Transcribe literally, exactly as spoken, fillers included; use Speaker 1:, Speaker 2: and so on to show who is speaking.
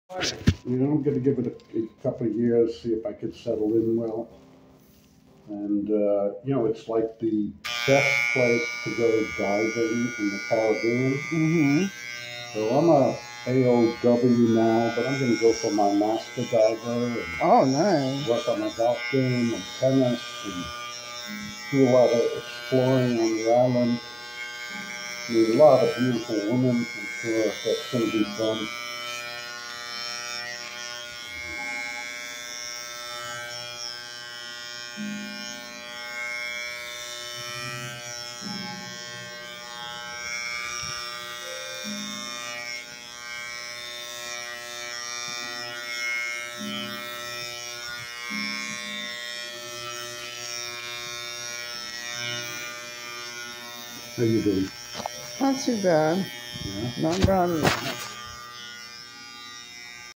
Speaker 1: You know, I'm going to give it a, a couple of years, see if I could settle in well. And, uh, you know, it's like the best place to go diving in the Caribbean.
Speaker 2: Mm-hmm.
Speaker 1: So I'm a A O W now, but I'm going to go for my master diver and
Speaker 2: Oh, nice.
Speaker 1: work on my golf game and tennis and do a lot of exploring on the island. Meet a lot of beautiful women. I'm sure that's going to be fun. How you doing?
Speaker 2: Not too bad.
Speaker 1: Yeah.
Speaker 2: Not bad at all.